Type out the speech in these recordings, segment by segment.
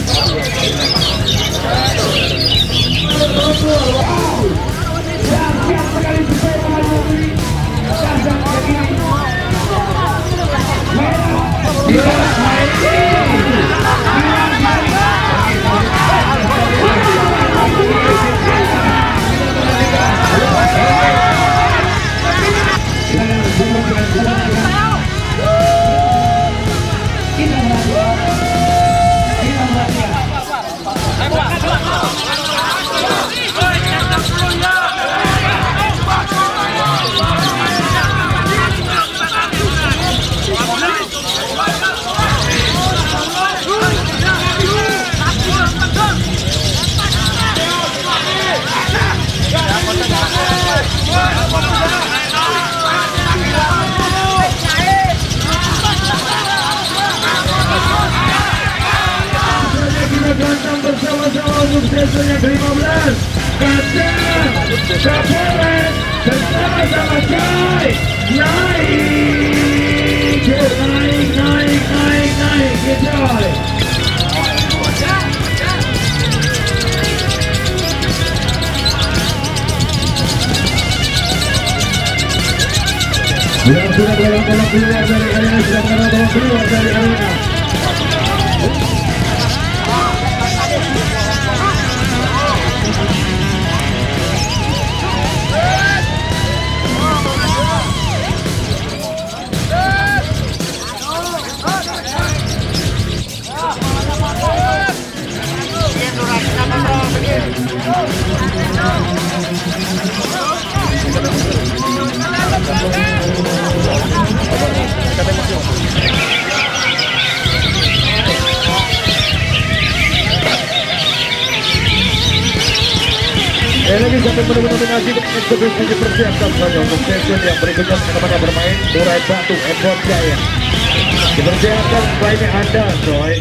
Bersama-sama untuk sesi yang ke-15 Kacan Kapolet bersama-sama Jai naik Jai. Yang sudah tolong keluar dari arena, sudah tolong keluar dari arena. Lagi sampai mendominasi dan eksekusi dipersiapkan saja untuk session yang berikutnya teman-teman bermain Murai Batu Ebon Jaya. Dipersiapkan mainnya Anda, Troy.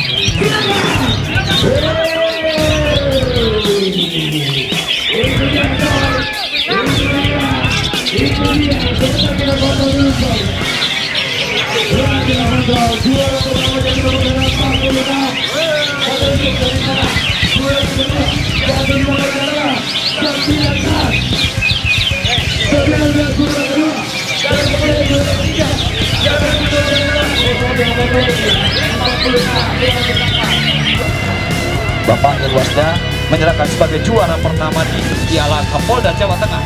Bapak Irwasda menyerahkan sebagai juara pertama di Piala Kapolda Jawa Tengah.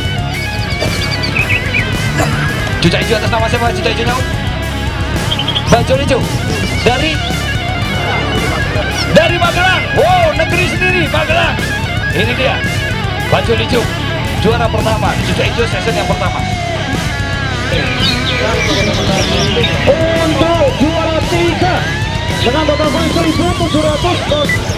Cuca hijau atas nama siapa? Cuca hijaunya baju hijau dari Magelang. Wow, negeri sendiri Magelang. Ini dia baju hijau juara pertama cuca hijau season yang pertama. Untuk juara 3 dengan total poin 1.700.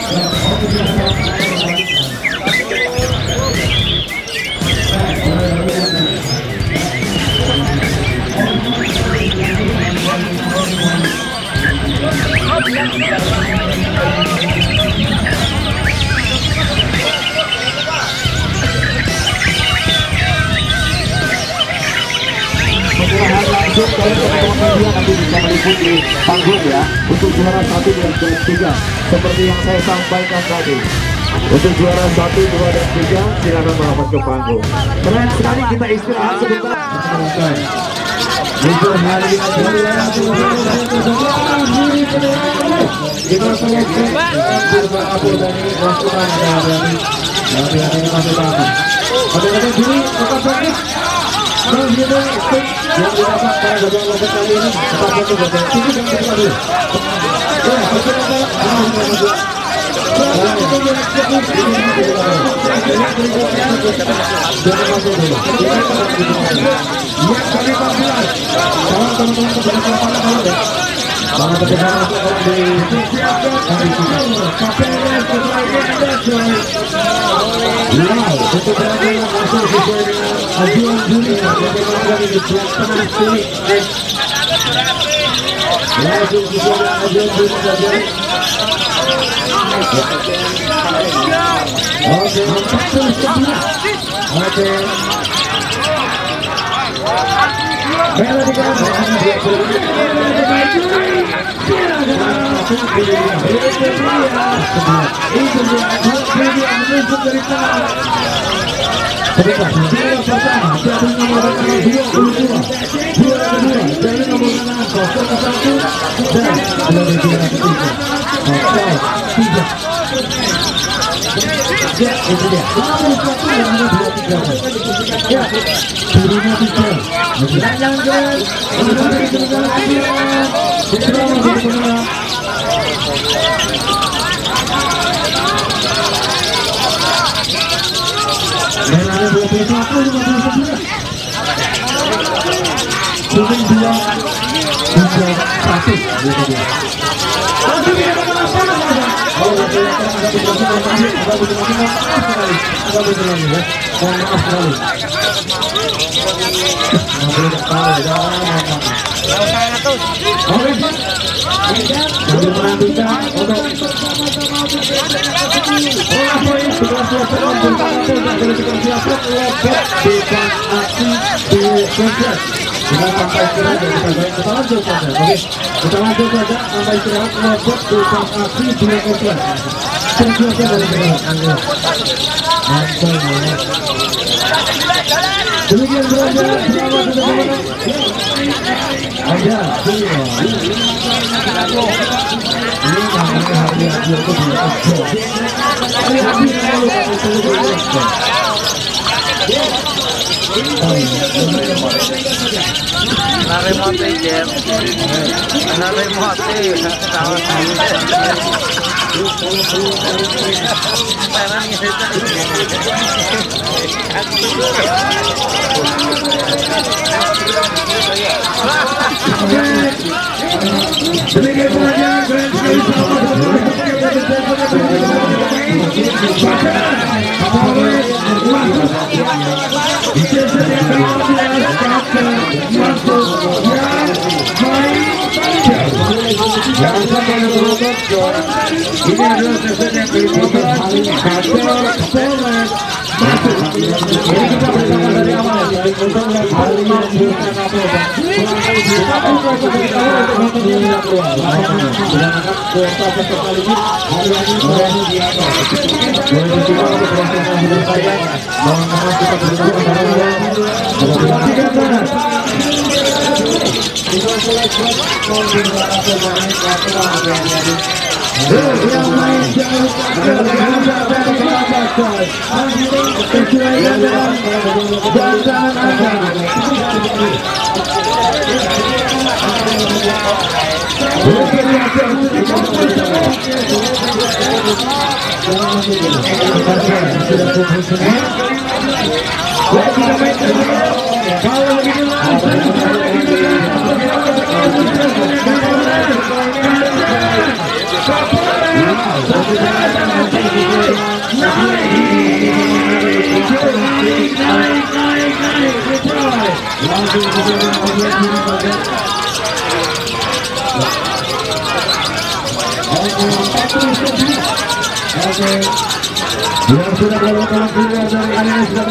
Langsung kalau teman-teman media nanti bisa meliputi panggung ya untuk juara 1 dan juara 3 seperti yang saya sampaikan tadi. Untuk juara 1, 2, dan 3 silakan merapat ke panggung. Keren sekali, kita istirahat sebentar. Untuk hari ini kita selesai Abu dari Rasulan dari ini masih lama. Ada diri tetap baik. Yang didapat pada babak lompat kali ini tetap satu babak tinggi dan kita dulu. Demikian belajar Nah remote Jam, nah remote tahu jangan sampai berlutut. Ini adalah sesi yang ke-15 masuk. Ini kita bersama dari awal untuk melakukan yang sudah melakukan pilihan dari Anies dan